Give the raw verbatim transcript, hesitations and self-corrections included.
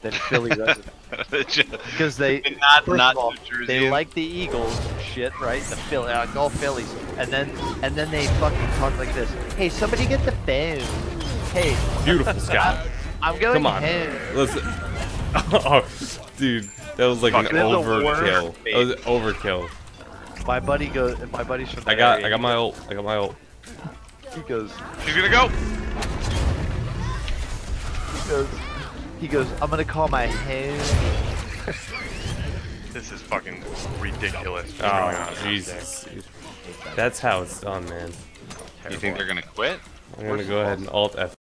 than Philly residents. Because they, not, first not of all, New Jersey. they like the Eagles and shit, right? The Philly, uh, go Phillies, and then and then they fucking talk like this. Hey, somebody get the phone. Hey, Beautiful, Scott. I'm going Come on. home. Listen. Oh, dude, that was like an Fucking the overkill. worst, That was overkill. My buddy goes. My buddy's from. I that got, area. I got my ult. I got my ult. He goes. She's gonna go. He goes. He goes. I'm gonna call my home. This is fucking ridiculous. What's going on Oh, out Jesus. That's how it's done, man. there? You think they're gonna quit? I'm gonna go ahead and alt F.